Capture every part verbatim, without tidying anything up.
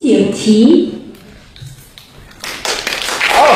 请题。 好。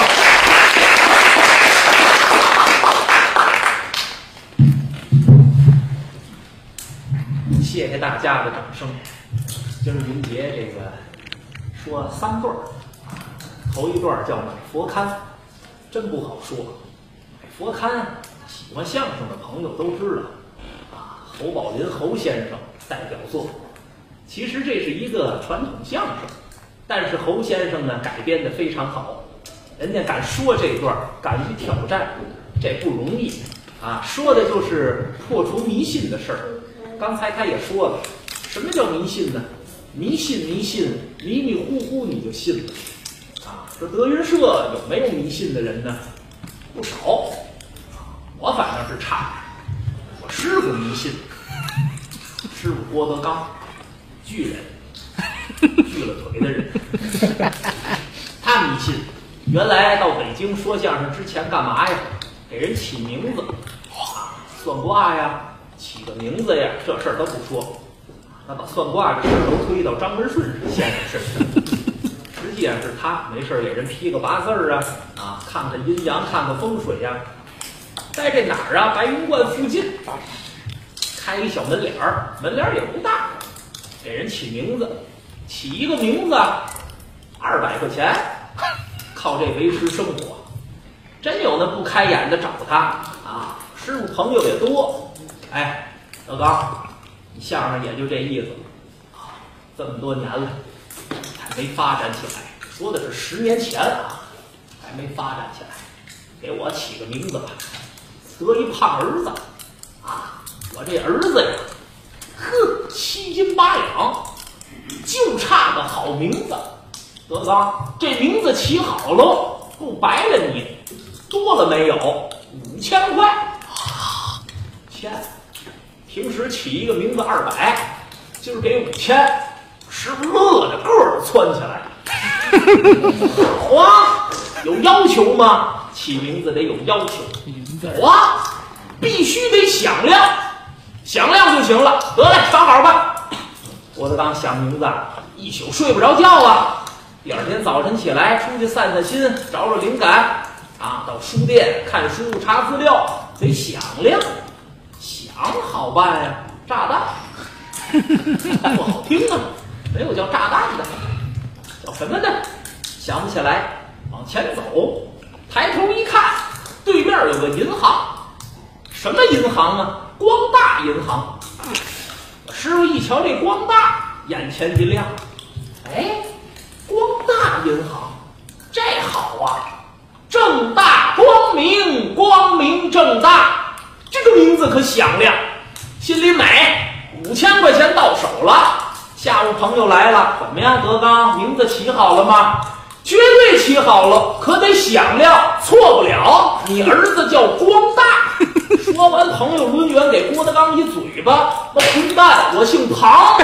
谢谢大家的掌声。今儿云杰这个说三段儿，头一段叫买佛龛，真不好说。买佛龛，喜欢相声的朋友都知道啊，侯宝林侯先生代表作。其实这是一个传统相声，但是侯先生呢改编的非常好，人家敢说这段，敢于挑战，这不容易啊！说的就是破除迷信的事儿。刚才他也说了，什么叫迷信呢？迷信迷信，迷迷糊糊你就信了啊！说德云社有没有迷信的人呢？不少，我反正是差点。我师傅迷信，师傅郭德纲，巨人，锯了腿的人，他迷信。原来到北京说相声之前干嘛呀？给人起名字啊，算卦呀。起个名字呀，这事儿都不说，那把算卦这事儿都推到张文顺先生身上。实际上是他没事给人批个八字儿啊，啊，看看阴阳，看看风水呀、啊。在这哪儿啊？白云观附近开一小门脸儿，门脸儿也不大，给人起名字，起一个名字二百块钱，靠这维持生活。真有那不开眼的找他啊，师傅朋友也多。哎，德刚，你相声也就这意思啊，这么多年了，还没发展起来。说的是十年前啊，还没发展起来。给我起个名字吧，得一胖儿子啊！我这儿子呀，呵，七斤八两，就差个好名字。德刚，这名字起好了，不白了你，多了没有？五千块。千。平时起一个名字二百，今儿给五千，师傅乐着个儿窜起来。好啊，有要求吗？起名字得有要求。有啊，必须得响亮，响亮就行了。得嘞，想好吧。郭德纲想名字，一宿睡不着觉啊。第二天早晨起来，出去散散心，找找灵感啊，到书店看书查资料，得响亮。想好办呀，炸弹，不好听啊，没有叫炸弹的，叫什么呢？想不起来，往前走，抬头一看，对面有个银行，什么银行啊？光大银行。我师傅一瞧这光大，眼前一亮，哎，光大银行，这好啊，正大光明，光明正大。这个名字可响亮，心里美，五千块钱到手了。下午朋友来了，怎么样，德刚，名字起好了吗？绝对起好了，可得响亮，错不了。你儿子叫光大。说完，朋友抡圆给郭德纲一嘴巴，那混蛋，我姓庞。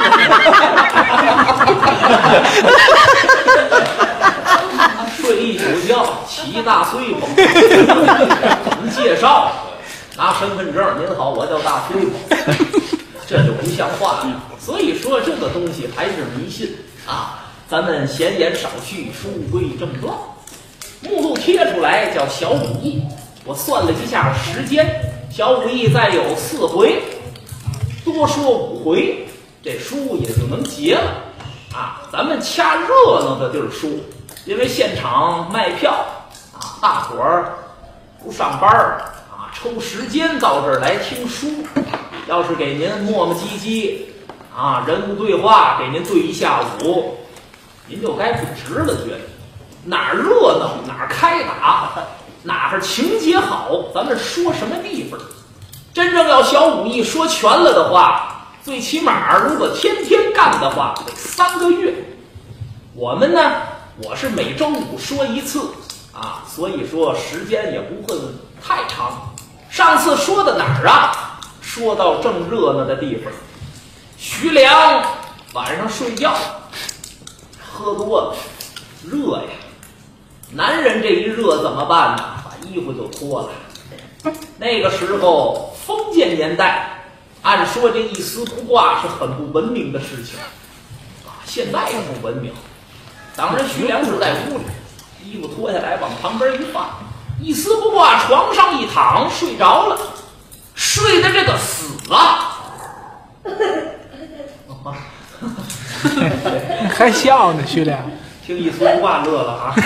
睡一宿觉，起一大碎包。怎么介绍？拿身份证，您好，我叫大崔子，这就不像话了。所以说这个东西还是迷信啊。咱们闲言少叙，书归正传。目录贴出来叫小武艺，我算了一下时间，小武艺再有四回，多说五回，这书也就能结了啊。咱们掐热闹的地儿说，因为现场卖票啊，大伙儿不上班儿。抽时间到这儿来听书，要是给您磨磨唧唧啊，人物对话给您对一下午，您就该不值了。觉得哪儿热闹哪儿开打，哪儿情节好，咱们说什么地方。真正要小武艺说全了的话，最起码如果天天干的话，得三个月。我们呢，我是每周五说一次啊，所以说时间也不会太长。上次说到哪儿啊？说到正热闹的地方，徐良晚上睡觉喝多了，热呀。男人这一热怎么办呢？把衣服就脱了。那个时候封建年代，按说这一丝不挂是很不文明的事情啊。 现在也不文明。当然，徐良是在屋里，衣服脱下来往旁边一放，一丝不挂，床上一躺，睡着了。睡的这个死啊！ 还笑呢，徐良。 听一丝不挂乐了啊！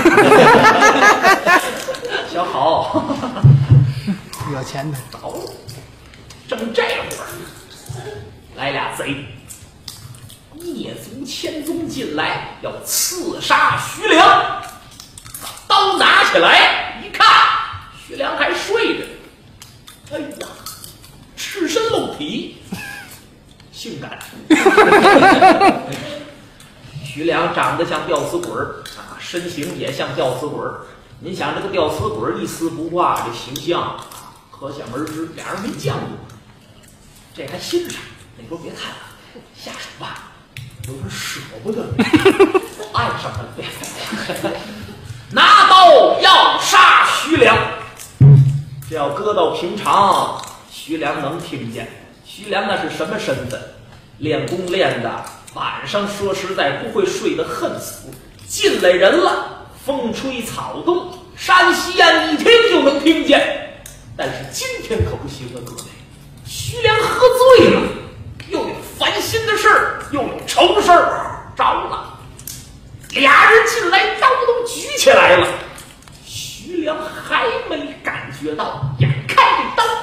小好， 有钱的。 早，正这会儿，来俩贼。夜足千宗进来，要刺杀徐良。刀拿起来一看，徐良还睡着。哎呀，赤身露体，性感。徐良长得像吊死鬼儿啊，身形也像吊死鬼儿。您想这个吊死鬼儿一丝不挂，这形象啊，可想而知，俩人没见过。这还欣赏，那说别看了，下手吧。有点舍不得，爱上他了，拿刀要杀徐良。这要搁到平常，徐良能听见。徐良那是什么身份？练功练的，晚上说实在不会睡得恨死。进来人了，风吹草动，山西岸一听就能听见。但是今天可不行啊，各位，徐良喝醉了。又有烦心的事儿，又有愁事儿，着了。俩人进来，刀都举起来了。徐良还没感觉到，眼看这刀，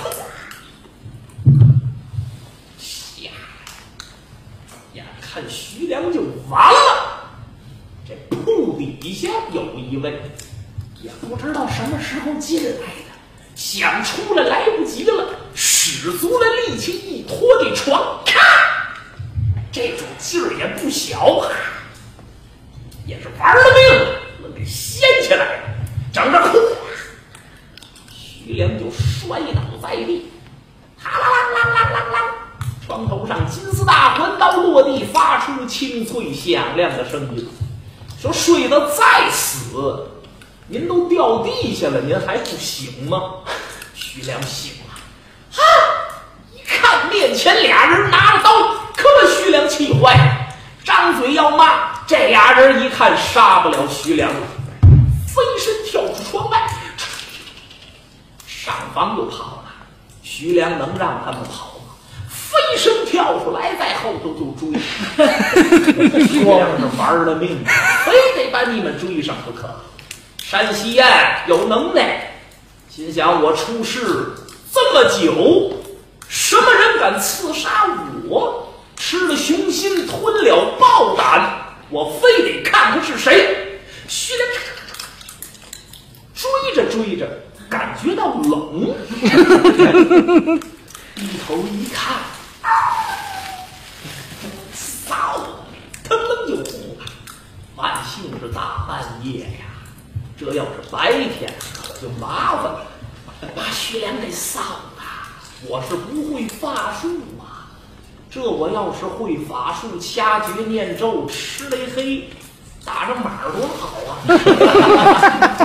下，眼看徐良就完了。这铺底下有一位，也不知道什么时候进来的，想出来来不及了。使足了力气一拖这床，咔！这种劲儿也不小，也是玩了命了，能给掀起来了，整个哭，徐良就摔倒在地，哈啦啦啦啦啦啦，床头上金丝大环刀落地，发出清脆响亮的声音。说睡得再死，您都掉地下了，您还不醒吗？徐良醒了。啊！一看面前俩人拿着刀，可把徐良气坏了，张嘴要骂。这俩人一看杀不了徐良了，飞身跳出窗外，上房就跑了。徐良能让他们跑吗？飞身跳出来，在后头就追。说是玩了命，非得把你们追上不可。山西岸有能耐，心想我出事这么久，什么人敢刺杀我？吃了雄心，吞了豹胆，我非得看看是谁。徐良追着追着，感觉到冷，低头一看，臊的腾腾就红了。万幸是大半夜呀，这要是白天可就麻烦了。把徐良给臊的，我是不会法术啊！这我要是会法术，掐诀念咒，吃雷黑，打着马多好啊！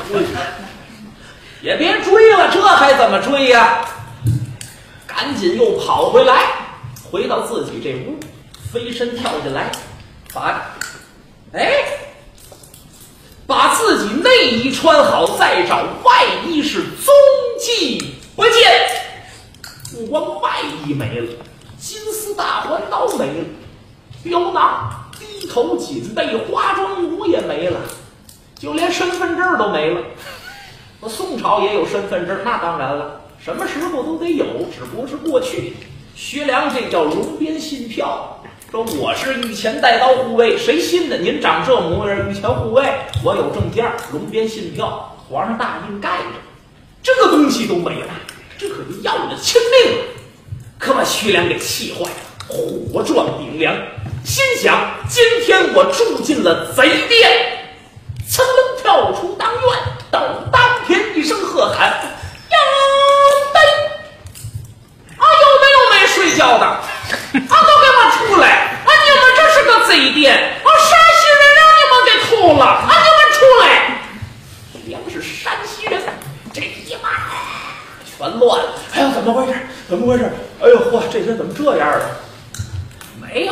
也别追了，这还怎么追呀？赶紧又跑回来，回到自己这屋，飞身跳进来，把哎。把自己内衣穿好，再找外衣是踪迹不见。不光外衣没了，金丝大环刀没了，镖囊、低头锦被、花妆舞也没了，就连身份证都没了。我宋朝也有身份证，那当然了，什么时候都得有，只不过是过去。薛良这叫龙边信票。说我是御前带刀护卫，谁信的？您长这模样，御前护卫，我有证件，龙边信票，皇上大印盖着，这个东西都没了，这可就要了亲命了，可把徐良给气坏了，火撞顶梁，心想今天我住进了贼店，噌楞跳出当院，等当天一声喝喊，呀呆，啊有没有没睡觉的？啊，都给我出来！啊，你们这是个贼店！啊，山西人让你们给偷了！啊，你们出来！梁是山西人，这一骂全乱了。哎呀，怎么回事？怎么回事？哎呦嚯，这人怎么这样啊？没有说出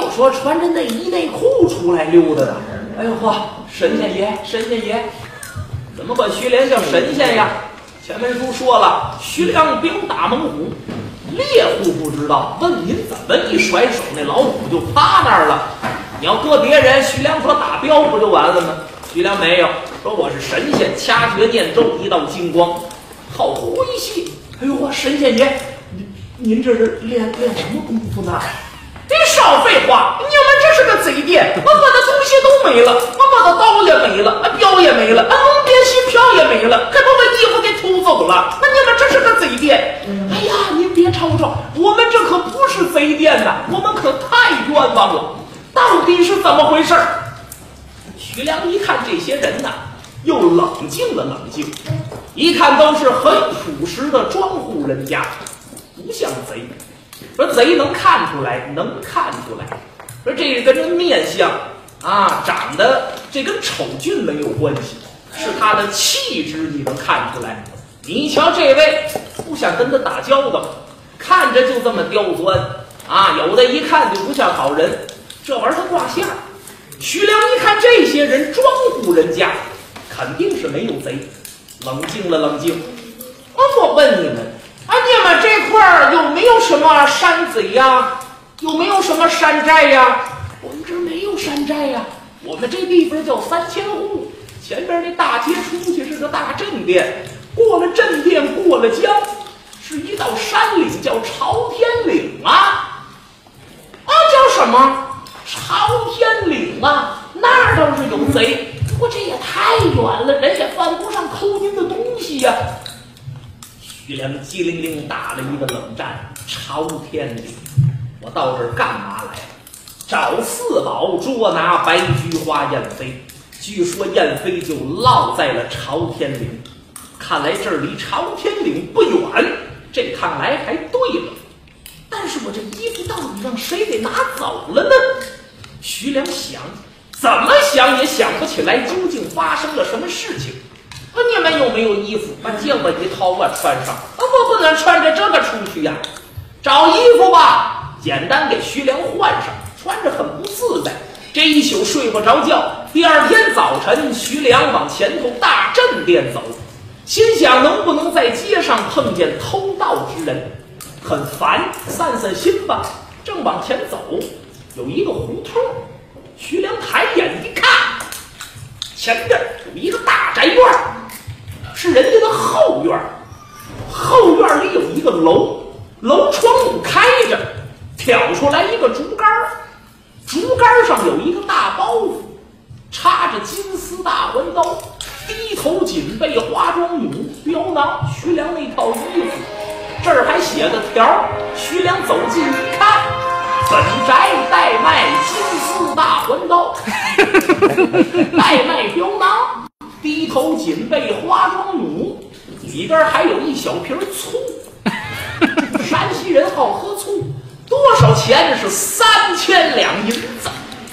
穿着内衣内裤出来溜达的。哎呦嚯，神仙爷，神仙爷，怎么管徐良叫神仙呀？前文书说了，徐良兵大猛虎，猎户不知道，问您怎么一甩手，那老虎就趴那儿了。你要搁别人，徐良说打镖不就完了吗？徐良没有，说我是神仙，掐诀念咒，一道金光，好回气。哎呦，我神仙爷，您您这是练练什么功夫呢？你少废话！你们这是个贼店，我我的东西都没了，我我的刀也没了，镖也没了，啊，龙鞭戏票也没了，还把我衣服给偷走了。那你们这是个贼店！哎呀，您别吵吵，我们这可不是贼店呐，我们可太冤枉了。到底是怎么回事？徐良一看这些人呐，又冷静了冷静，一看都是很朴实的庄户人家，不像贼。说贼能看出来，能看出来。说这个人面相啊，长得这跟丑俊没有关系，是他的气质你能看出来。你瞧这位，不想跟他打交道，看着就这么刁钻啊，有的一看就不像好人，这玩意儿他挂线儿。徐良一看这些人庄户人家，肯定是没有贼，冷静了冷静。啊，我问你们。啊，你们这块儿有没有什么山贼呀？有没有什么山寨呀？我们这儿没有山寨呀。我们这地方叫三千户，前边那大街出去是个大镇店，过了镇店，过了江，是一道山岭，叫朝天岭啊。啊，叫什么？朝天岭啊，那儿倒是有贼，不过这也太远了，人也犯不上偷您的东西呀。徐良机灵灵打了一个冷战，朝天岭，我到这儿干嘛来？找四宝捉拿白菊花燕飞，据说燕飞就落在了朝天岭，看来这儿离朝天岭不远，这趟来还对了。但是我这衣服到底让谁给拿走了呢？徐良想，怎么想也想不起来究竟发生了什么事情。啊，你们有没有衣服？把这个一套我穿上。啊，我不能穿着这个出去呀。找衣服吧，简单给徐良换上，穿着很不自在。这一宿睡不着觉。第二天早晨，徐良往前头大镇店走，心想能不能在街上碰见偷盗之人，很烦，散散心吧。正往前走，有一个胡同，徐良抬眼一看，前边有一个大宅院，是人家的后院，后院里有一个楼，楼窗户开着，挑出来一个竹竿，竹竿上有一个大包袱，插着金丝大环刀，低头紧背花装弩，镖囊徐良那套衣服，这儿还写个条。徐良走近一看，本宅代卖金丝大环刀，代卖镖囊，低头紧背花装弩，里边还有一小瓶醋。山西人好喝醋，多少钱？是三千两银子。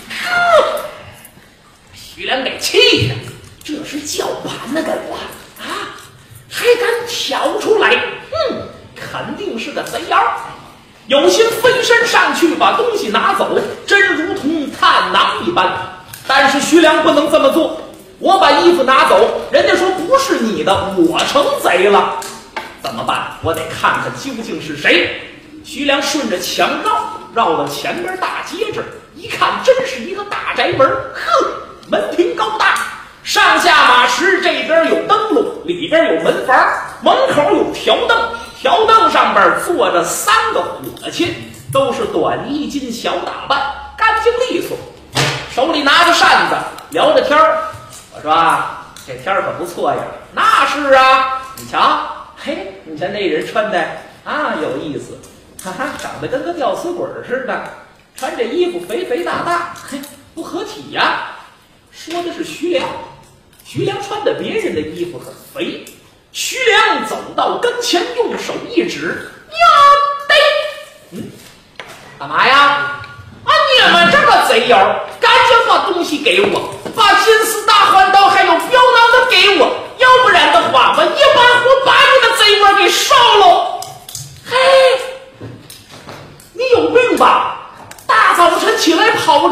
徐良给气的，这是叫板的跟我啊，还敢挑出来？嗯，肯定是个贼妖，有心飞身上去把东西拿走，真如同探囊一般。但是徐良不能这么做，我把衣服拿走，人家说不是你的，我成贼了，怎么办？我得看看究竟是谁。徐良顺着墙绕，绕到前边大街这儿，一看真是一个大宅门，呵，门庭高大，上下马石，这边有灯笼，里边有门房，门口有条凳，条凳上边坐着三个伙计，都是短衣襟小打扮，干净利索，手里拿着扇子，聊着天儿。我说啊，这天儿可不错呀。那是啊，你瞧，嘿，你瞧那人穿的啊有意思，哈哈，长得跟个吊死鬼似的，穿这衣服肥肥大大，嘿，不合体呀。说的是徐良，徐良穿的别人的衣服很肥。徐良走到跟前，用手一指，呀得，嗯，干嘛呀？啊，你们这个贼妖，赶紧把东西给我，把金丝大环刀还有镖囊的给我，要不然的话，我一把火把你的贼窝给烧了。嘿，你有病吧？大早晨起来跑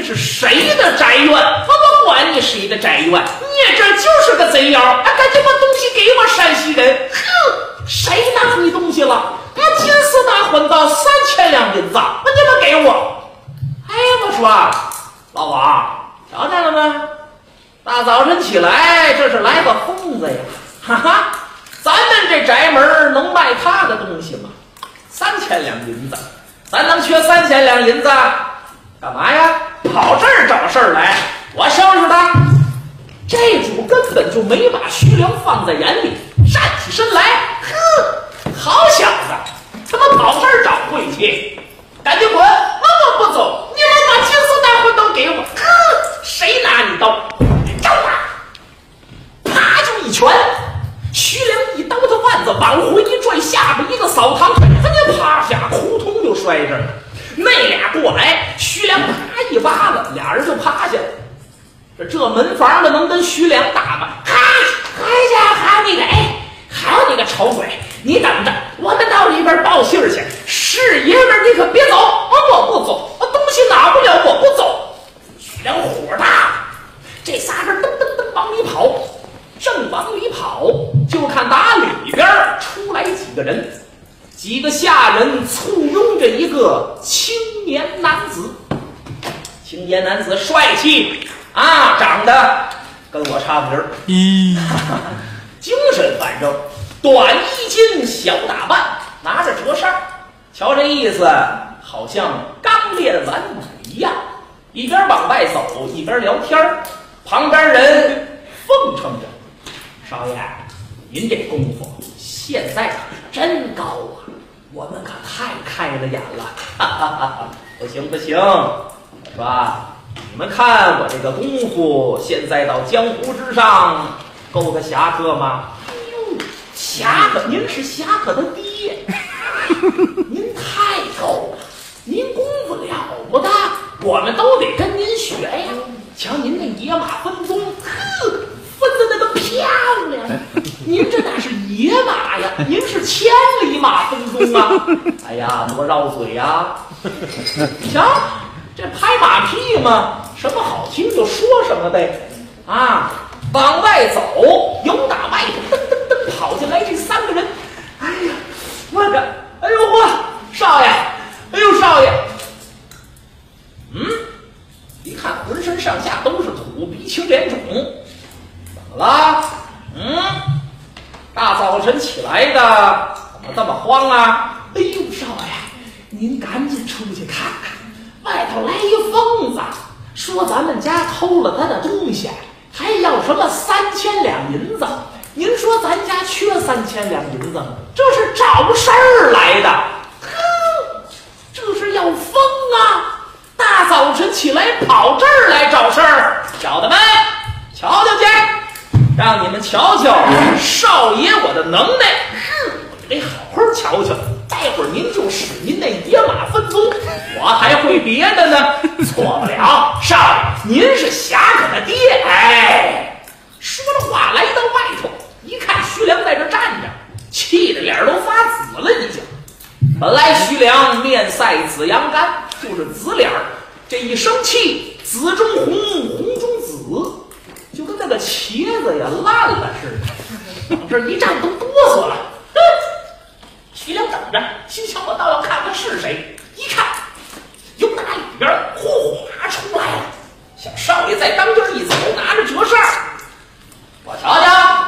是谁的宅院？我不管你谁的宅院，你这就是个贼妖！啊，赶紧把东西给我，山西人！哼，谁拿你东西了？我金丝大混到三千两银子，那你们给我！哎呀，我说老王，瞧见了吗？大早晨起来，这是来个疯子呀！哈哈，咱们这宅门能卖他的东西吗？三千两银子，咱能缺三千两银子？干嘛呀？跑这儿找事儿来？我收拾他！这主根本就没把徐良放在眼里，站起身来，呵，好小子，他妈跑这儿找晦气！赶紧滚！我我不走！你们把金丝大混刀给我！呵，谁拿你刀？招啊！啪就一拳，徐良一刀他腕子往回一拽，下边一个扫堂腿，他就趴下，扑通就摔这儿了。那俩过来，徐良啪一巴掌，俩人就趴下了。这这门房的能跟徐良打吗？哈！哎呀，好你个哎，好你个丑鬼！你等着，我们到里边报信去。是爷们儿，你可别走！我不走，我东西拿不了，我不走。徐良火大，这仨人噔噔噔往里跑，正往里跑，就看打里边出来几个人，几个下人簇拥着一个青年男子。青年男子帅气啊，长得跟我差不离儿， 咦， 精神反正短衣襟，小打扮，拿着折扇，瞧这意思，好像刚练完武一样。一边往外走，一边聊天，旁边人奉承着：“少爷，您这功夫现在可是真高啊，我们可太开了眼了！”哈哈哈哈，不行不行，是吧？你们看我这个功夫，现在到江湖之上，够个侠客吗？哎呦，侠客，您是侠客的爹，您太高了，您功夫了不得，我们都得跟您学呀。瞧您那野马分鬃，呵，分的那个漂亮，您这哪是野马呀，您是千里马分鬃啊！哎呀，多绕嘴呀！瞧。这拍马屁嘛，什么好听就说什么呗，啊，往外走，由打外头噔噔噔跑进来这三个人，哎呀，我这，哎呦我少爷，哎呦少爷，嗯，一看浑身上下都是土，鼻青脸肿，怎么了？嗯，大早晨起来的，怎么这么慌啊？哎呦少爷，您赶紧出去看看。外头来一疯子，说咱们家偷了他的东西，还要什么三千两银子。您说咱家缺三千两银子吗？这是找事儿来的。哼，这是要疯啊！大早晨起来跑这儿来找事儿，小的们，瞧瞧去，让你们瞧瞧少爷我的能耐。哼，我得好好瞧瞧。待会儿您就使您那野马分鬃，我还会别的呢。错不了，少爷，您是侠客的爹。哎，说着话来到外头，一看徐良在这站着，气得脸都发紫了已经。本来徐良面赛紫阳干，就是紫脸儿，这一生气，紫中红，红中紫，就跟那个茄子呀烂了似的，往这一站都哆嗦了。嗯，徐良等着，心想我倒要看看是谁。一看，由打里边哗哗出来了，小少爷在当间一走，拿着折扇，我瞧瞧。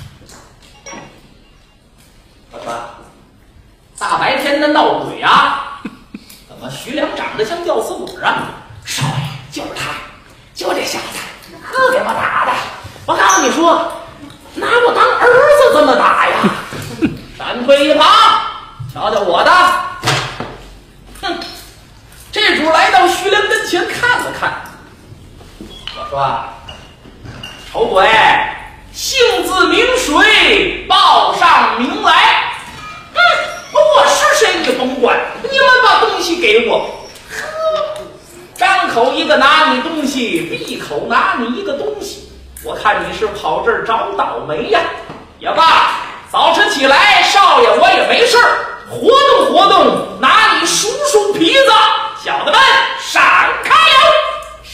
我说，大白天的闹鬼啊！怎么徐良长得像吊死鬼啊？少爷，就是他，就这小子，可给我打的！我告诉你说，拿我当儿子这么打呀！闪退一旁，瞧瞧我的！哼，这主来到徐良跟前看了看，我说：“丑鬼，姓字名谁？报上名来。”嗯，我是谁你甭管，你们把东西给我。呵，张口一个拿你东西，闭口拿你一个东西，我看你是跑这儿找倒霉呀！也罢。早晨起来，少爷我也没事活动活动，拿你数数皮子。小的们闪开了！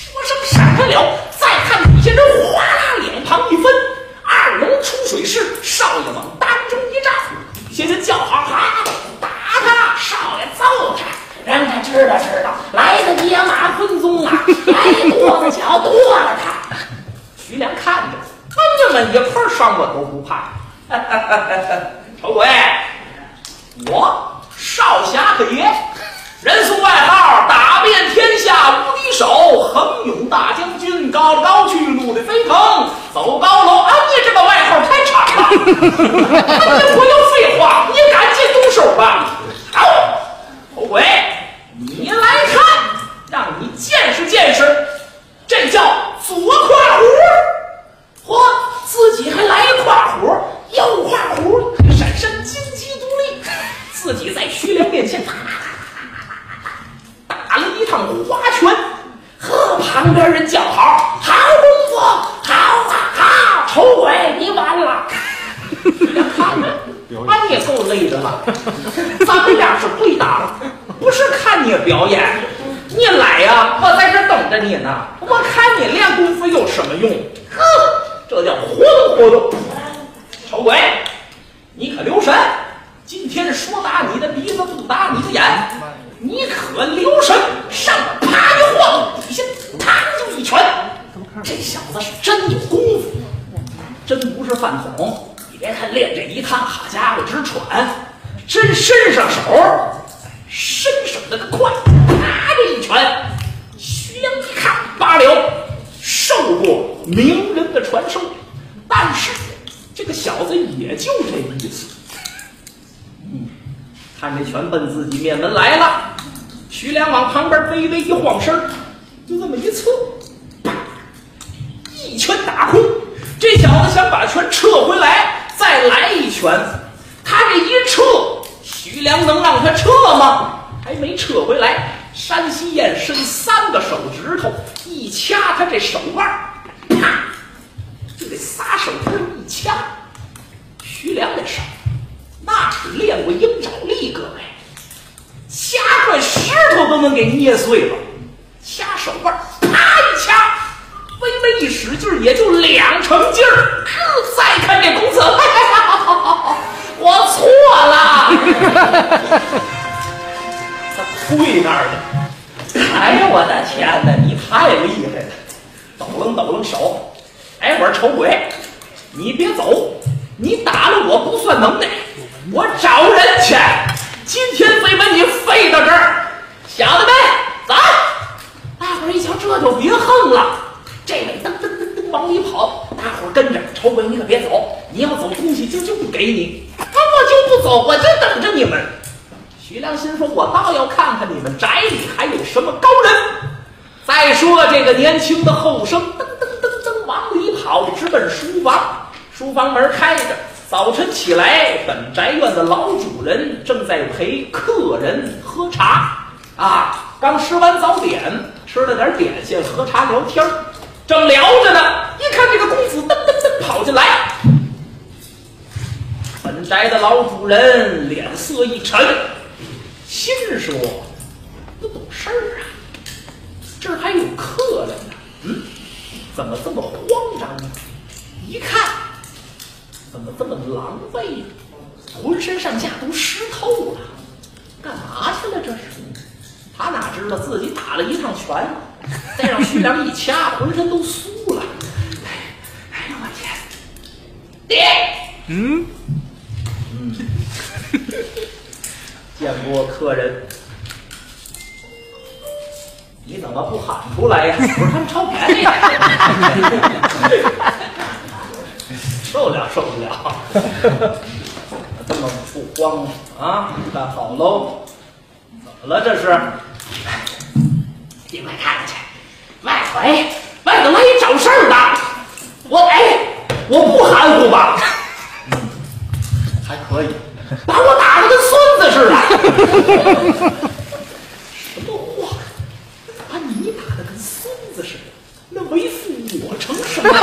来个野马分鬃啊！来跺子脚跺了他。徐良看着，他们一块上我都不怕。丑鬼，我少侠可也，人送外号打遍天下无敌手，横勇大将军，高来高去，怒里飞腾，走高楼。啊，你这个外号太长了，你不用废话，你赶紧动手吧。好，丑鬼，你来看，让你见识见识，这叫左跨虎。嚯，自己还来跨虎，右跨虎，闪闪金鸡独立，自己在徐良面前啪啪啪啪打了一趟花拳，和旁边人叫好，好功夫，好啊好，丑鬼你完了。徐良看着，啊你也够累的了，咱们俩是对打了，不是看你表演。你来呀，我在这等着你呢，我看你练功夫有什么用？呵，这叫活动活动。丑鬼，你可留神，今天说打你的鼻子不打你的眼，你可留神，上边啪一晃，底下啪就一拳。这小子是真有功夫，真不是饭桶。你别看练这一趟，好家伙直喘，真伸上手，伸手那个快，啪这一拳。徐良一看，罢了，受过名人的传授，但是这个小子也就这意思。嗯，看这拳奔自己面门来了，徐良往旁边微微一晃身，就这么一侧，啪，一拳打空。这小子想把拳撤回来，再来一拳。他这一撤，徐良能让他撤吗？还没撤回来，山西燕伸三个手指头一掐他这手腕，啪，就得撒手这么一掐。徐良这手那是练过鹰爪力，各位，掐块石头都能给捏碎了。掐手腕，啪一掐，微微一使劲，也就两成劲儿。再看这公子，我错了。他退那儿去。哎呀，我的天哪，你太厉害了！抖楞抖楞手，哎，我说丑鬼，你别走，你打了我不算能耐，我找人去。今天非把你废到这儿，小子们，走！大伙儿一瞧，这就别横了。这位噔噔噔噔往里跑，大伙儿跟着。丑鬼，你可别走，你要走东西就就不给你。啊，我就不走，我就等着你们。徐良心说，我倒要看看你们宅里还有什么高人。再说这个年轻的后生噔噔噔噔往里跑，直奔书房。书房门开着，早晨起来，本宅院的老主人正在陪客人喝茶啊，刚吃完早点，吃了点点心，喝茶聊天，正聊着呢，一看这个公子噔噔噔跑进来，本宅的老主人脸色一沉，心说不懂事儿啊，这儿还有客人呢，嗯，怎么这么慌张呢？一看怎么这么狼狈呀？浑身上下都湿透了，干嘛去了这是？他哪知道自己打了一趟拳，再让徐良一掐，浑身都酥了。哎呦我天！爹，嗯嗯，见过客人，你怎么不喊出来呀？不是他们抄便宜呀？受不了，受不了！这么不慌啊？看好喽，怎么了这是？你快看看去，外头哎，外头来一找事儿的。我哎，我不含糊吧？嗯，还可以，把我打得跟孙子似的。什么话？把你打得跟孙子似的？那为父我成什么？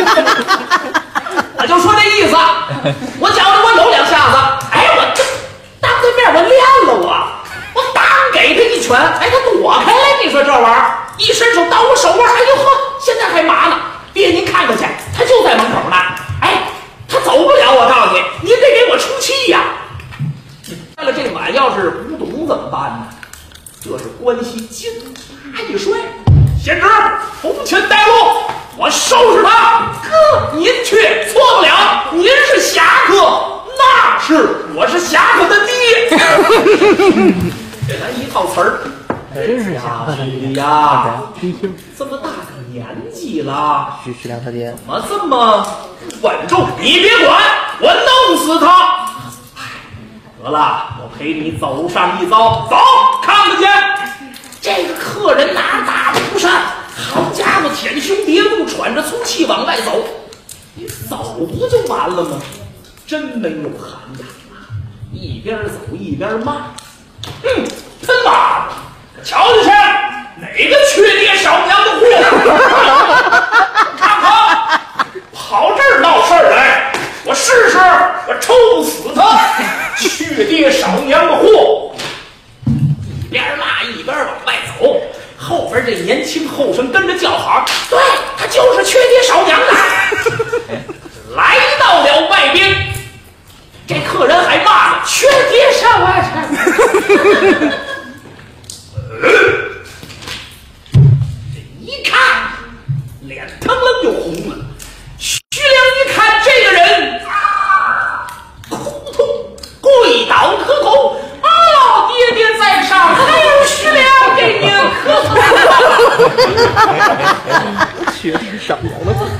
我就说这意思，我觉着我有两下子，哎，我这当对面我练了我，我当给他一拳，哎，他躲开了，你说这玩意儿，一伸手到我手腕，哎呦呵，现在还麻呢。爹，您看看去，他就在门口呢，哎，他走不了，我告诉你，您得给我出气呀。坏了，这碗要是不懂怎么办呢？这是关系金一摔，贤侄从前带路，我收拾他。哥，您却错不了，您是侠客，那是我是侠客的爹。给咱一套词儿。 真是侠客的爹呀！这么大个年纪了， 徐徐良他爹怎么这么不稳重？你别管，我弄死他！得了，我陪你走上一遭，走，看不见。这个客人拿着大蒲扇，好家伙，舔胸叠肚，喘着粗气往外走。你走不就完了吗？真没有涵养啊！一边走一边骂，嗯，他妈的！瞧瞧去，哪个缺爹少娘的货？看看，跑这儿闹事儿来，我试试，我抽不死他！缺爹少娘的货！一边骂一边往外走，后边这年轻后生跟着叫好，对他就是缺爹少娘的。来到了外边，这客人还骂呢，缺爹少娘。这一看，脸腾楞就红了。徐良一看这个人，啊，扑通跪倒磕头，哦，爹爹在上，还有徐良给您磕头。 缺爹少娘的话，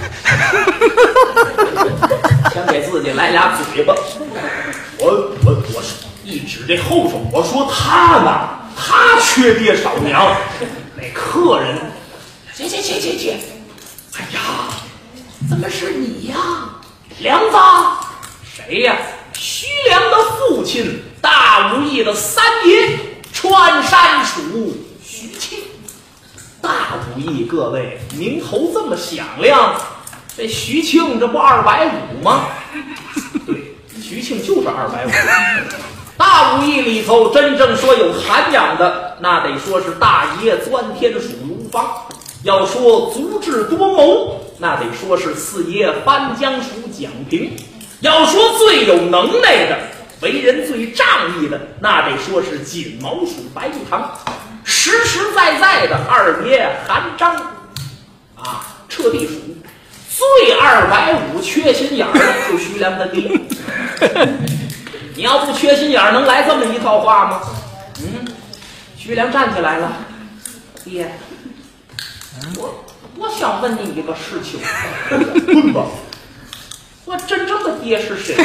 想给自己来俩嘴巴。我我我是一指这后手，我说他呢。他缺爹少娘，那客人，去去去去去！哎呀，怎么是你呀，梁子？谁呀？徐良的父亲，大武艺的三爷，川山鼠徐庆。大武艺，各位名头这么响亮，这徐庆这不二百五吗？对，徐庆就是二百五。大武艺里头真正说有涵养的，那得说是大爷钻天鼠卢芳；要说足智多谋，那得说是四爷翻江鼠蒋平；要说最有能耐的，为人最仗义的，那得说是锦毛鼠白玉堂；实实在在的二爷韩章啊，彻地鼠；最二百五缺心眼儿的就徐良他爹。你要不缺心眼儿，能来这么一套话吗？嗯，徐良站起来了，爹，我我想问你一个事情。问吧。我真正的爹是谁？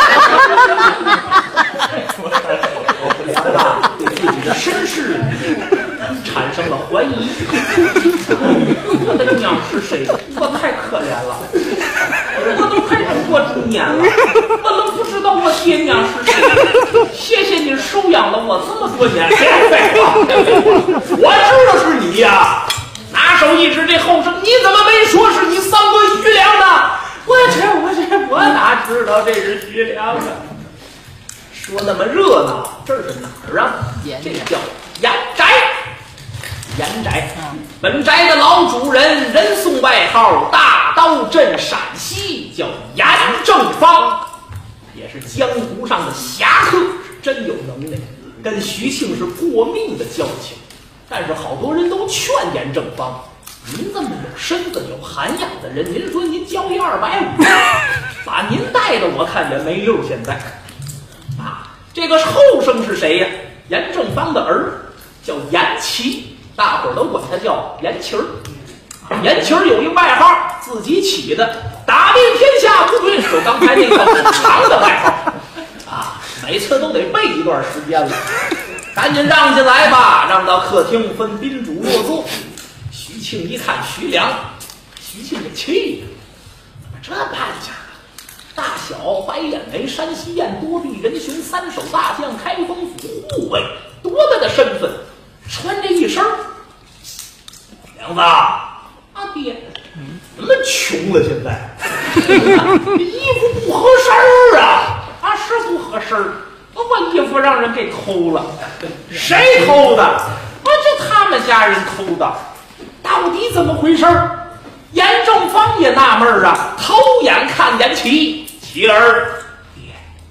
梁子对自己的身世产生了怀疑。我的娘是谁？我太可怜了，我都快过中年了，我都不知道我爹娘是谁。谢谢你收养了我这么多年。别废话，我知道是你呀！拿手一指这后生，你怎么没说是你三哥徐良呢？我这我这我哪知道这是徐良啊？说那么热闹，这是哪儿啊？这叫严宅。严宅，本宅的老主人人送外号大刀镇陕西，叫严正方，也是江湖上的侠客，是真有能耐，跟徐庆是过命的交情。但是好多人都劝严正方，您这么有身份、有涵养的人，您说您交一二百五，把您带的我看也没溜。现在啊，这个后生是谁呀？严正方的儿叫严琦。大伙儿都管他叫严琦儿，严琦儿有一个外号，自己起的，打遍天下无对手。刚才那套很长的外号啊，每次都得背一段时间了。赶紧让进来吧，让到客厅分宾主落座。徐庆一看徐良，徐庆给气的，怎么这败家？大小白眼眉，山西雁，多臂人熊，三手大将，开封府护卫，多大的身份！穿这一身，梁子啊，爹，怎么穷了？现在衣服不合身儿啊！啊，是不合身儿。我衣服让人给偷了，谁偷的？啊，这他们家人偷的，到底怎么回事？严正方也纳闷啊，偷眼看严琦，其儿，爹，你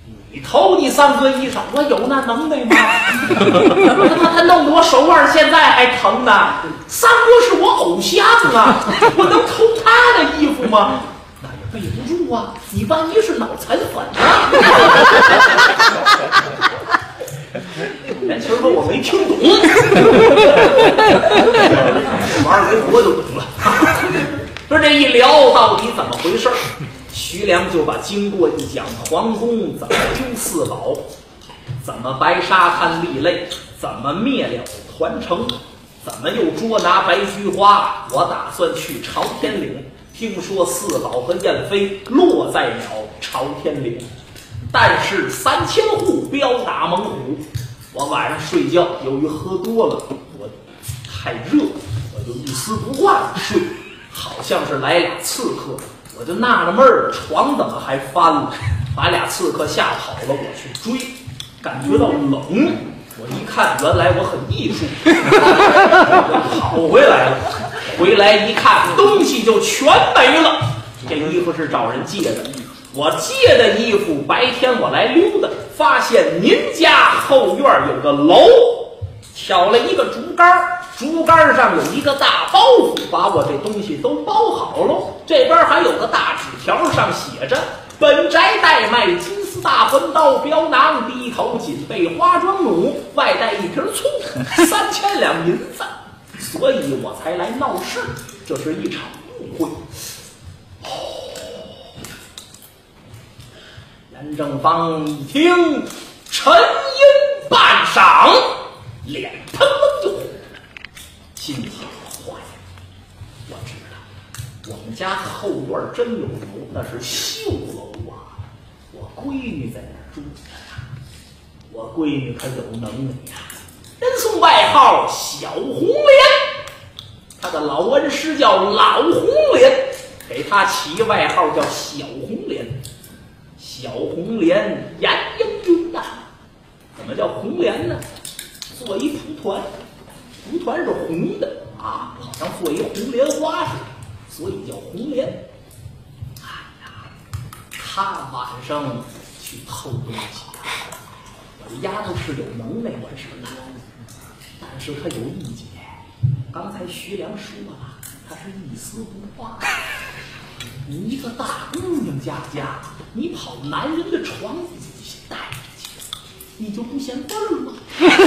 偷你三个衣裳，我有那能耐吗？他他弄得我手腕现在还疼呢。三哥是我偶像啊，我能偷他的衣服吗？那也备不住啊，你万一是脑残粉呢？袁琴说：“我没听懂。”这玩意儿我就懂了。说这一聊到底怎么回事？徐良就把经过一讲，皇宫怎么丢四宝，怎么白沙滩立擂，怎么灭了团城，怎么又捉拿白菊花。我打算去朝天岭，听说四宝和燕飞落在了朝天岭，但是三千户彪打猛虎。我晚上睡觉，由于喝多了，我太热，我就一丝不挂地睡，好像是来俩刺客。我就纳了闷儿，床怎么还翻了？把俩刺客吓跑了，我去追，感觉到冷。我一看，原来我很艺术，我跑回来了。回来一看，东西就全没了。这衣服是找人借的，我借的衣服，白天我来溜达，发现您家后院有个楼，挑了一个竹竿。竹竿上有一个大包袱，把我这东西都包好了。这边还有个大纸条，上写着：本宅代卖金丝大环刀、镖囊、低头锦被花装弩，外带一瓶醋，三千两银子。所以我才来闹事，这是一场误会。哦，严正方一听，沉吟半晌，脸腾腾就红。心想坏了，我知道我们家后院真有楼，那是绣楼啊！我闺女在那儿住着呢，我闺女可有能耐呀，人送外号小红莲，她的老恩师叫老红莲，给她起外号叫小红莲。小红莲严英云呐，怎么叫红莲呢？做一蒲团。蒲团是红的啊，好像做一红莲花似的，所以叫红莲。哎呀，他晚上去偷东西啊！我这丫头是有能耐，我知道，但是她有一节。刚才徐良说了，她是一丝不挂。你一个大姑娘家家，你跑男人的床带着去，你就不嫌味儿吗？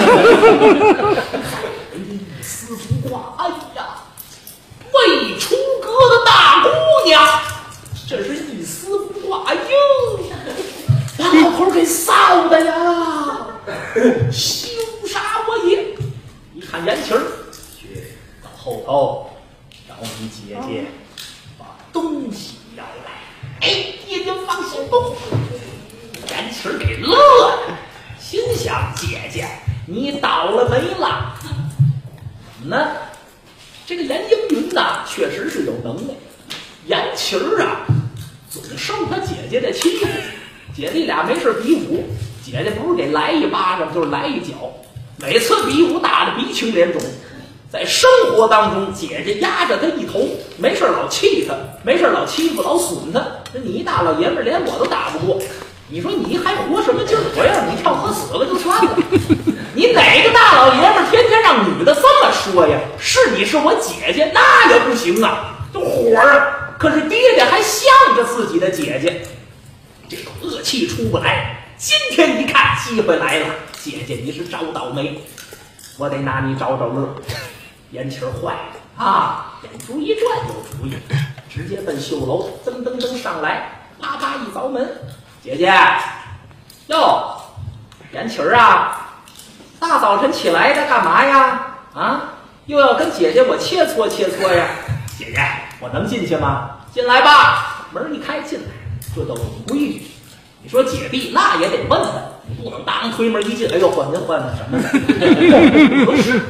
人家一丝不挂，哎呀，未出阁的大姑娘，这是一丝不挂，哎呦，把老头给臊的呀！羞杀我也！一看严晴儿，去到后头找你姐姐把东西要来。哎，爹爹放心不？严晴儿给乐了，心想姐姐你倒了霉了。怎么呢？这个严英云呐，确实是有能耐。严晴儿啊，总受他姐姐的欺负。姐弟俩没事比武，姐姐不是给来一巴掌，就是来一脚。每次比武打得鼻青脸肿。在生活当中，姐姐压着他一头，没事老气他，没事老欺负，老损他。那你一大老爷们儿，连我都打不过。你说你还活什么劲儿？我要是你跳河死了就算了。你哪个大老爷们儿天天让女的这么说呀？是你是我姐姐，那也不行啊，都火啊！可是爹爹还向着自己的姐姐，这个恶气出不来。今天一看机会来了，姐姐你是找倒霉，我得拿你找找乐。严晴坏了啊！眼珠一转有主意，直接奔绣楼噔噔噔上来，啪啪一凿门。姐姐，哟，严晴儿啊，大早晨起来的干嘛呀？啊，又要跟姐姐我切磋切磋呀？姐姐，我能进去吗？进来吧，门一开进来，这都是规矩。你说姐弟那也得问问，你不能当推门一进，哎呦，换您换什么呢？不是，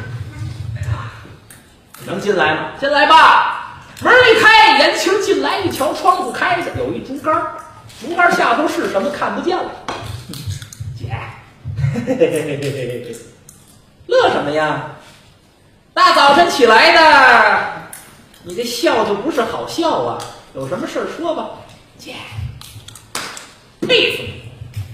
能进来吗？进来吧，门一开，严晴进来一瞧，窗户开着，有一竹竿。竹竿下头是什么看不见了，姐，嘿嘿嘿嘿嘿嘿，乐什么呀？大早晨起来的，你这笑就不是好笑啊！有什么事说吧，姐，佩服你，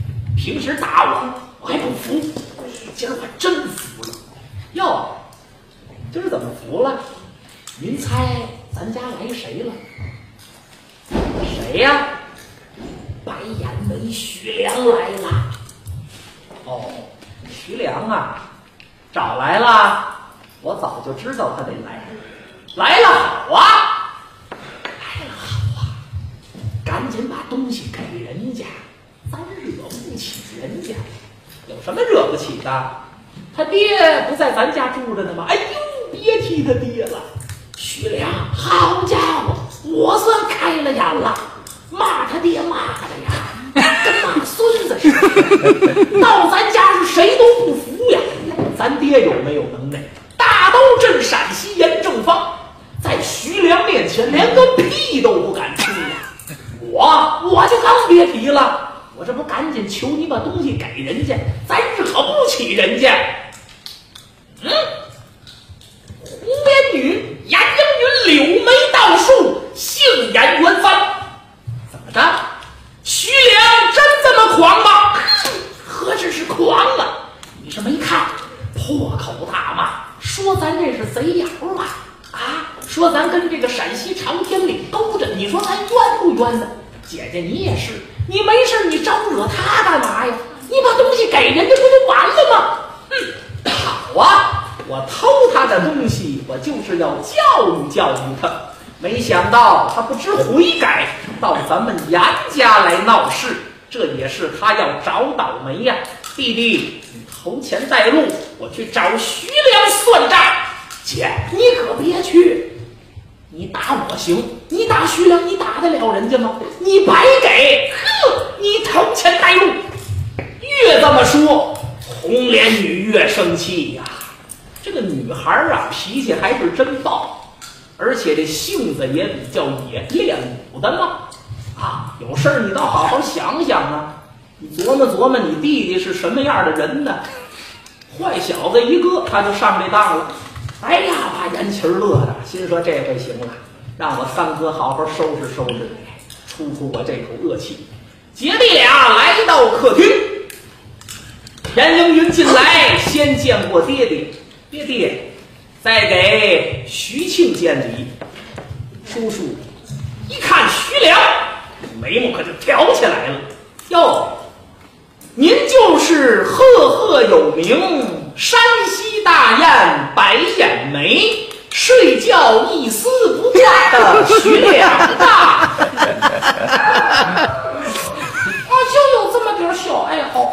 平时打我，我还不服，今儿我真服了。哟，今儿怎么服了？您猜咱家来谁了？谁呀？白眼眉徐良来了。哦，徐良啊，找来了。我早就知道他得来，来了好啊，来了好啊，赶紧把东西给人家，咱惹不起人家。有什么惹不起的？他爹不在咱家住着呢吗？哎呦，别提他爹了。徐良，好家伙，我算开了眼了，骂他爹骂的呀，跟骂孙子似的。到咱家是谁都不服呀。咱爹有没有能耐？大刀镇陕西严正方，在徐良面前连个屁都不敢出呀。我我就更别提了，我这不赶紧求你把东西给人家，咱惹不起人家。嗯，红莲女严英云柳眉倒竖，杏眼圆翻。怎么着？徐良真这么狂吗？何止是狂啊！你这么一看，破口大骂，说咱这是贼鸟啊！啊，说咱跟这个陕西长天岭勾着，你说咱冤不冤呢？姐姐你也是，你没事你招惹他干嘛呀？你把东西给人家不就完了吗？嗯，好啊，我偷他的东西，我就是要教育教育他。没想到他不知悔改，到咱们严家来闹事，这也是他要找倒霉呀！弟弟，你投钱带路，我去找徐良算账。姐，你可别去，你打我行，你打徐良，你打得了人家吗？你白给，呵，你投钱带路。越这么说，红莲女越生气呀。这个女孩啊，脾气还是真暴，而且这性子也比较野，练武的嘛。啊，有事儿你倒好好想想啊，你琢磨琢磨你弟弟是什么样的人呢？坏小子一个，他就上这当了。哎呀，把严琪乐的，心说这回行了，让我三哥好好收拾收拾你，出出我这口恶气。姐弟俩来到客厅，严英云进来，先见过爹爹，爹爹，再给徐庆见礼。叔叔一看徐良，眉毛可就挑起来了。哟，您就是赫赫有名山西大雁白眼眉，睡觉一丝不挂的徐良啊！啊，就有这么点小爱好。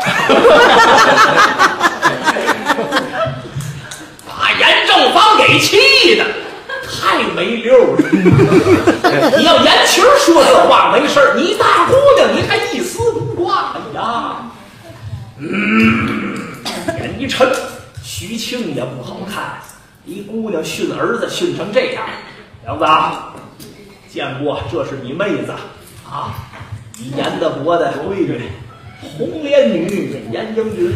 把严正方给气的太没溜了。你要严琪说这话没事，你大姑娘你还一丝不挂。哎呀，嗯，眼一沉，徐庆也不好看，一姑娘训儿子训成这样。梁子，见过，这是你妹子啊，你严德伯的闺女，红莲女严英云。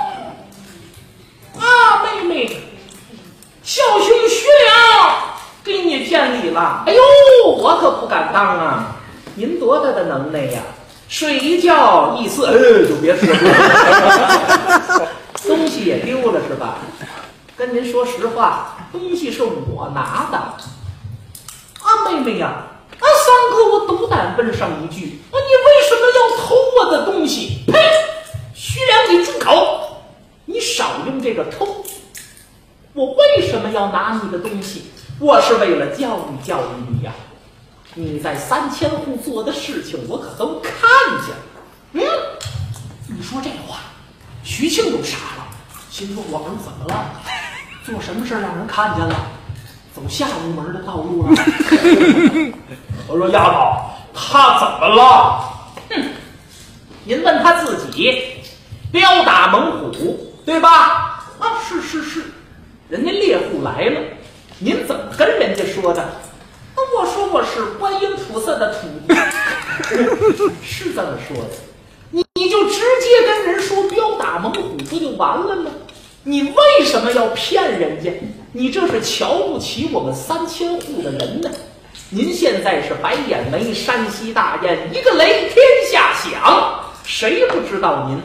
啊，妹妹，小兄徐良给你见礼了。哎呦，我可不敢当啊！您多大的能耐呀？睡一觉一丝，哎，就别说了。东西也丢了是吧？跟您说实话，东西是我拿的。啊，妹妹呀，啊，三哥，我斗胆问上一句，啊，你为什么要偷我的东西？呸！徐良，你住口！你少用这个偷。我为什么要拿你的东西？我是为了教育教育你呀。你在三千户做的事情，我可都看见了。嗯，你说这话，徐庆都傻了，心说我儿子怎么了？做什么事让人看见了？走下屋门的道路了？我说丫头，他怎么了？哼，您问他自己，彪打猛虎，对吧？啊，是是是，人家猎户来了，您怎么跟人家说的？我说我是观音菩萨的徒弟。是这么说的，你你就直接跟人说彪打猛虎不就完了吗？你为什么要骗人家？你这是瞧不起我们三千户的人呢。您现在是白眼眉山西大雁，一个雷天下响，谁不知道您？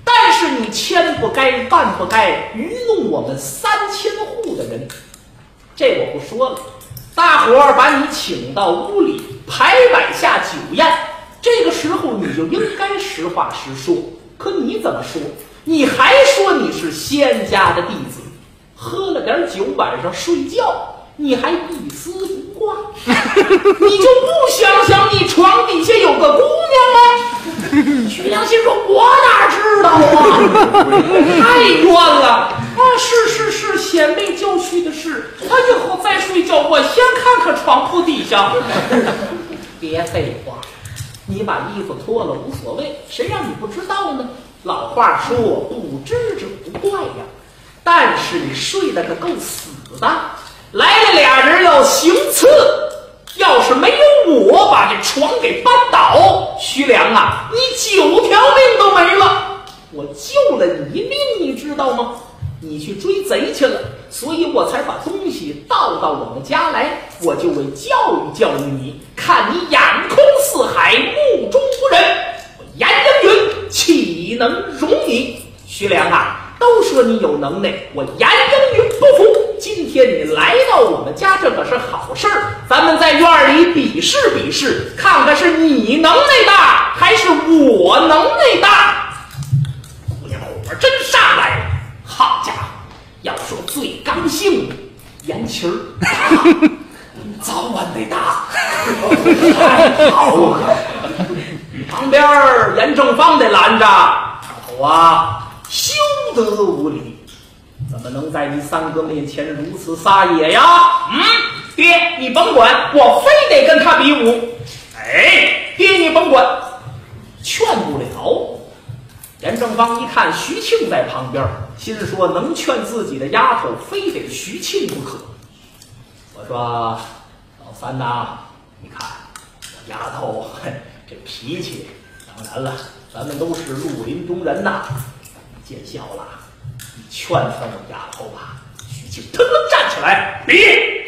但是你千不该万不该愚弄我们三千户的人，这我不说了。大伙儿把你请到屋里排摆下酒宴，这个时候你就应该实话实说。可你怎么说？你还说你是仙家的弟子，喝了点酒晚上睡觉你还一丝不挂，你就不想想你床底下有个姑娘吗？徐良心说：“我哪知道啊，太冤了啊！是是是，显妹娇婿的事，他以后再睡觉，我先看看床铺底下。别废话，你把衣服脱了无所谓，谁让你不知道呢？老话说，不知者不怪呀。但是你睡得可够死的。”来了俩人要行刺，要是没有我把这床给扳倒，徐良啊，你九条命都没了。我救了你一命，你知道吗？你去追贼去了，所以我才把东西倒到我们家来，我就为教育教育你，看你眼空四海，目中无人，我严应允岂能容你？徐良啊，都说你有能耐，我严应允不服。今天你来到我们家，这可是好事儿，咱们在院里比试比试，看看是你能耐大还是我能耐大。姑娘火真上来了，好家伙，要说最刚性严晴儿，啊、早晚得打，太好了。旁边严正方得拦着，头啊，休得无礼。怎么能在你三哥面前如此撒野呀？嗯，爹，你甭管，我非得跟他比武。哎，爹，你甭管，劝不了。严正方一看徐庆在旁边，心说能劝自己的丫头，非得徐庆不可。我说老三呐，你看我丫头这脾气，当然了，咱们都是绿林中人呐，见笑了。劝劝我丫头吧。徐庆腾站起来，别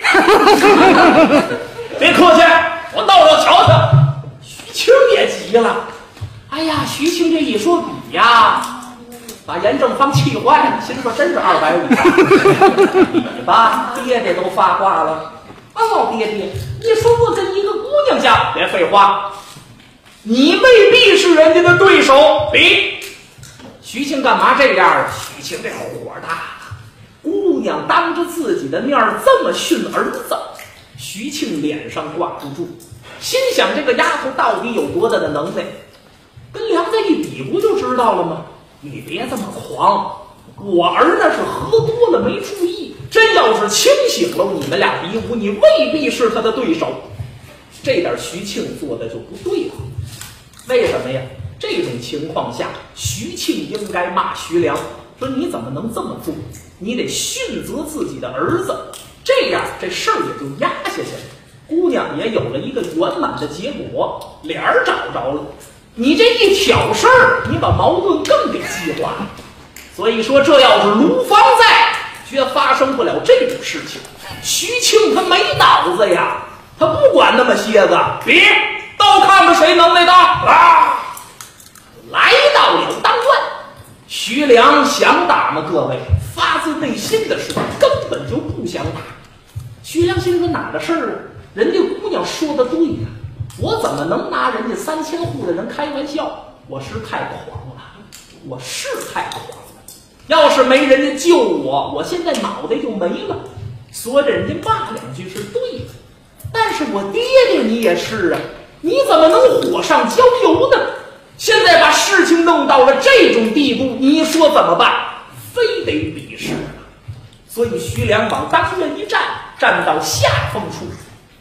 别客气，我倒要瞧瞧。徐庆也急了，哎呀，徐庆这一说比呀，把严正方气坏了，心说真是二百五，比吧，爹爹都发话了。啊，老爹爹，你说我跟一个姑娘家，别废话，你未必是人家的对手，比。徐庆干嘛这样？徐庆这火大了，姑娘当着自己的面这么训儿子，徐庆脸上挂不住，心想这个丫头到底有多大的能耐，跟梁家一比不就知道了吗？你别这么狂，我儿那是喝多了没注意，真要是清醒了，你们俩比武，你未必是他的对手。这点徐庆做的就不对了，为什么呀？这种情况下，徐庆应该骂徐良，说你怎么能这么做？你得训责自己的儿子，这样这事儿也就压下去了，姑娘也有了一个圆满的结果，脸儿找着了。你这一挑事儿，你把矛盾更给激化了。所以说，这要是卢芳在，绝发生不了这种事情。徐庆他没脑子呀，他不管那么些个，别都看看谁能耐大啊！来到了当晚，徐良想打吗？各位，发自内心的是根本就不想打。徐良心说哪的事儿啊？人家姑娘说的对呀、啊，我怎么能拿人家三千户的人开玩笑？我是太狂了，我是太狂了。要是没人家救我，我现在脑袋就没了。所以人家骂两句是对的，但是我爹爹你也是啊，你怎么能火上浇油呢？现在把事情弄到了这种地步，你说怎么办？非得比试了。所以徐良往当院一站，站到下风处。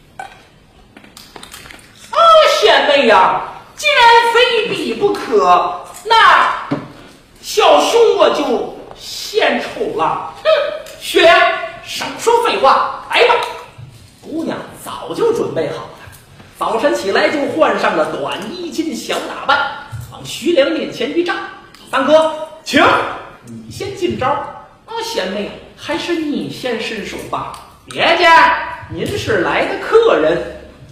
啊，贤妹呀，既然非比不可，那小兄我就献丑了。哼，徐良，少说废话，来吧。姑娘早就准备好了，早晨起来就换上了短衣襟小打扮，往徐良面前一站。三哥，请你先进招。啊，贤妹，还是你先伸手吧。别介，您是来的客人，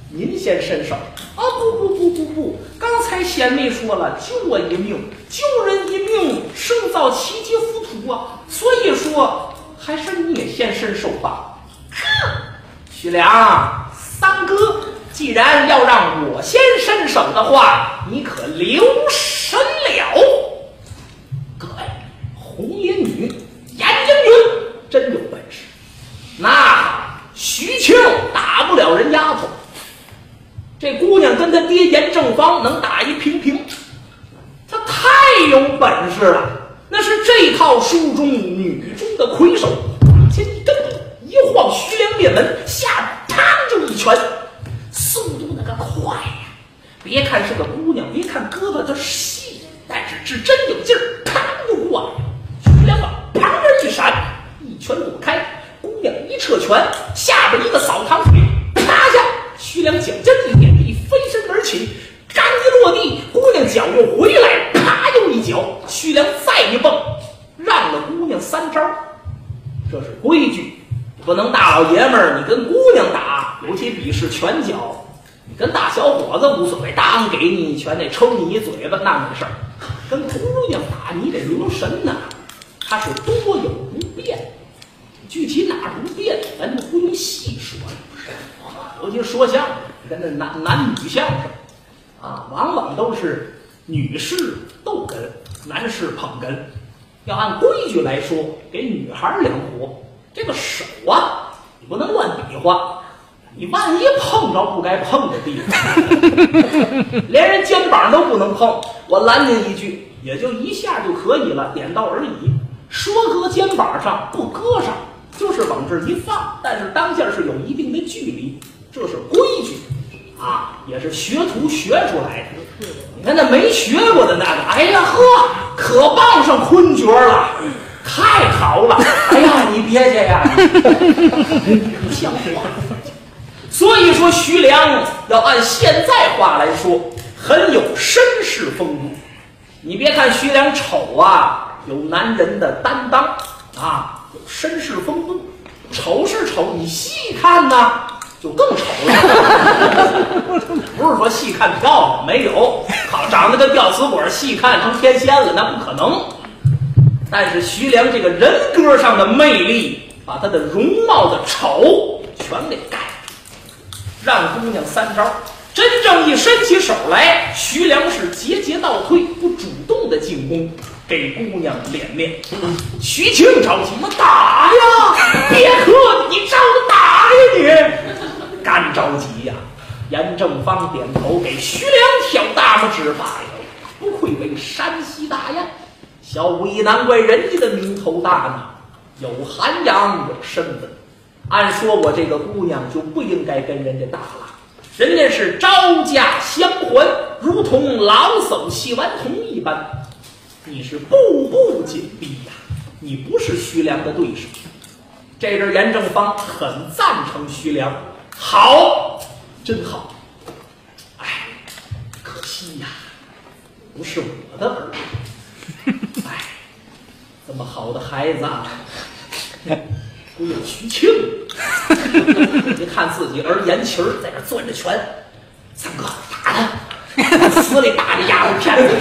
您先伸手。啊，不不不不不，刚才贤妹说了，救我一命，救人一命胜造七级浮屠啊，所以说还是你也先伸手吧。徐良，三哥，既然要让我先伸手的话，你可留神了。各位，红脸女严英云真有本事，那徐庆打不了人丫头，这姑娘跟她爹严正方能打一平平，她太有本事了，那是这套书中女中的魁首。往前一跟一晃，徐良面门下边砰就一拳，速度那个快呀！别看是个姑娘，别看胳膊它细，但是是真有劲儿，砰就过来了。徐良往旁边一闪，一拳躲开，姑娘一撤拳，下边一个扫堂腿，趴下。徐良脚尖一点地，飞身而起，刚一落地，姑娘脚又回来，啪又一脚，徐良再一蹦，让了姑娘三招。这是规矩，不能大老爷们儿你跟姑娘打，尤其比试拳脚，你跟大小伙子无所谓，当给你一拳，得抽你一嘴巴，那没事儿。跟姑娘打，你得留神呐、啊，他是多有不便，具体哪儿不便，咱就不用细说了。尤其说相声，跟那男男女相声啊，往往都是女士逗哏，男士捧哏。要按规矩来说，给女孩量活，这个手啊，你不能乱比划，你万一碰着不该碰的地方，连人肩膀都不能碰，我拦您一句，也就一下就可以了，点到而已。说搁肩膀上不搁上，就是往这一放，但是当下是有一定的距离，这是规矩啊，也是学徒学出来的。你看那没学过的那个，哎呀呵，可傍上昆角了，太好了！哎呀，你别介呀，不像话。所以说，徐良要按现在话来说，很有绅士风度。你别看徐良丑啊，有男人的担当啊，有绅士风度。丑是丑，你细看呢，就更丑了。不是说细看漂亮，没有，好长得跟吊死鬼，细看成天仙了，那不可能。但是徐良这个人格上的魅力，把他的容貌的丑全给盖住，让姑娘三招。真正一伸起手来，徐良是节节倒退，不主动的进攻，给姑娘脸面。徐庆着急吗？打呀！别克，你照着打呀你！干着急呀！严正方点头，给徐良挑大拇指，罢了，不愧为山西大雁。小武艺难怪人家的名头大呢，有涵养，有身份。按说我这个姑娘就不应该跟人家打了，人家是招架相还，如同老叟戏顽童一般。你是步步紧逼呀，你不是徐良的对手。这阵严正方很赞成徐良，好，真好。哎，可惜呀，不是我的儿子。哎，这么好的孩子啊，不有徐庆。你看自己儿严琦在这攥着拳，三哥打他，死里打这丫头片子。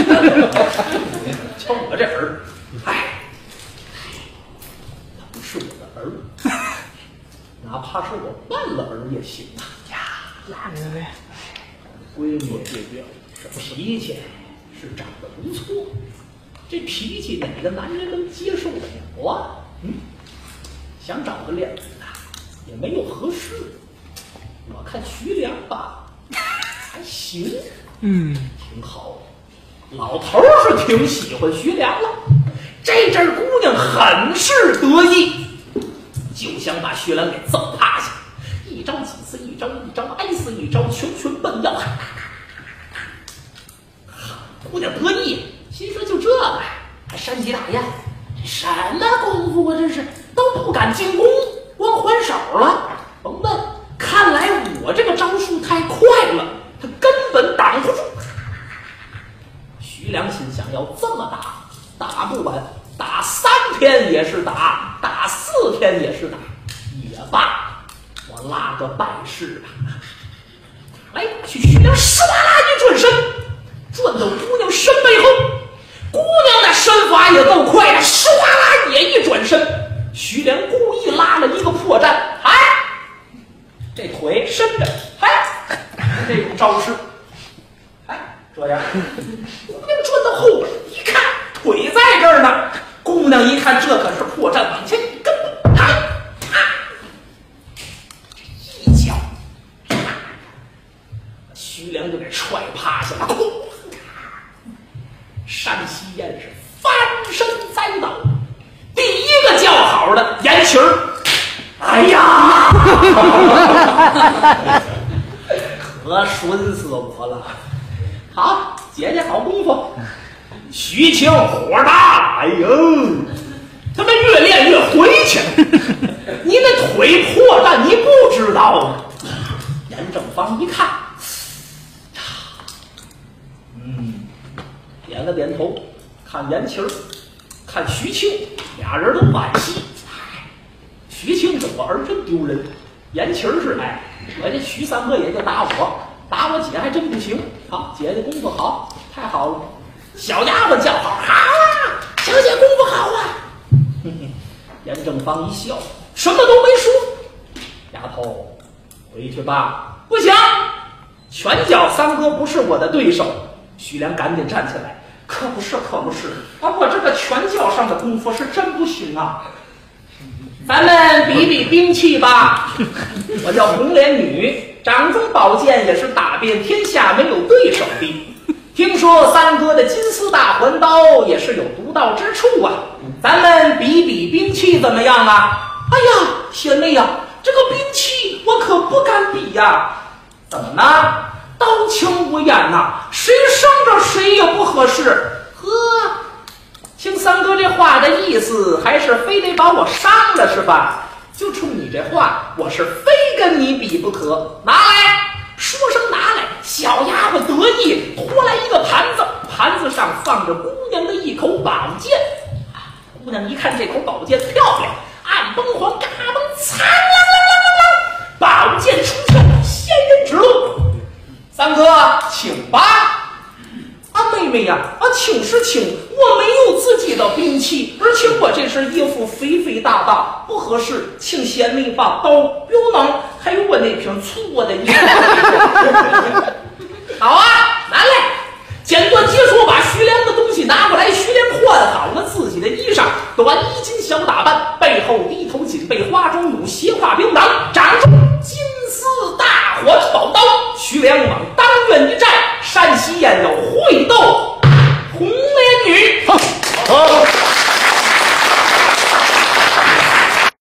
瞧我这儿，哎，他不是我的儿，哪怕是我半了儿也行啊。呀，拉着呗。闺女这表脾气是长得不错，这脾气哪个男人能接受得了啊？嗯，想找个恋人啊，也没有合适。我看徐良吧，还行，嗯，挺好。老头是挺喜欢徐良了，这阵姑娘很是得意，就想把徐良给揍趴下，一招几次，一招一招，挨死一招，拳拳奔要。姑娘得意，心说就这个，还山西大雁，这什么功夫啊？这是都不敢进攻，光还手了。甭问，看来我这个招数太快了，他根本挡不住。徐良心想，要这么打，打不完，打三天也是打，打四天也是打，也罢，我拉个拜师啊。 来去徐良唰啦一转身，转到姑娘身背后。姑娘的身法也够快的，唰啦也一转身。徐良故意拉了一个破绽，哎，这腿伸着，哎，这种招式，哎，这样。姑娘转到后边一看，腿在这儿呢。姑娘一看，这可是破绽，往前一跟，哎，啊，一脚，徐良就给踹趴下了。山西燕是翻身栽倒，第一个叫好的严晴儿，哎呀，可损死我了！好，姐姐好功夫。徐庆火大，哎呦，他们越练越回去。你那腿破绽你不知道吗？严正方一看，嗯，点了点头，看严晴儿，看徐庆，俩人都惋惜。徐庆说：“我儿真丢人。”严晴儿是哎，我这徐三哥也就打我，打我姐还真不行。好，姐姐功夫好，太好了。小丫鬟叫好，好啊，小姐功夫好啊。哼哼，严正方一笑，什么都没说。丫头，回去吧。不行，拳脚三哥不是我的对手。徐良赶紧站起来，可不是，可不是，啊，我这个拳脚上的功夫是真不行啊。咱们比比兵器吧。我叫红莲女，掌中宝剑也是打遍天下没有对手的。听说三哥的金丝大环刀也是有独到之处啊，咱们比比兵器怎么样啊？哎呀，贤妹呀，这个兵器我可不敢比呀。怎么呢？刀枪无眼呐，谁伤着谁也不合适。呵，听三哥这话的意思，还是非得把我伤了是吧？就冲你这话，我是非跟你比不可。拿来！说声拿来，小丫鬟得意，拖来一个盘子，盘子上放着姑娘的一口宝剑。啊，姑娘一看这口宝剑漂亮，暗崩黄，嘎嘣，苍啷啷啷啷啷，宝剑出鞘，仙人指路。三哥，请吧。啊，妹妹呀，啊，请是请，我没有自己的兵器，而且我这身衣服肥肥大大，不合适，请贤妹把刀标囊，还有我那瓶醋过的衣服。好啊，拿来。简短结束，把徐良的东西拿过来。徐良换好了自己的衣裳，短衣襟小打扮，背后低头紧背花中弩，斜挎兵囊，掌中金丝大环宝刀。徐良往当院一站，山西燕要会斗。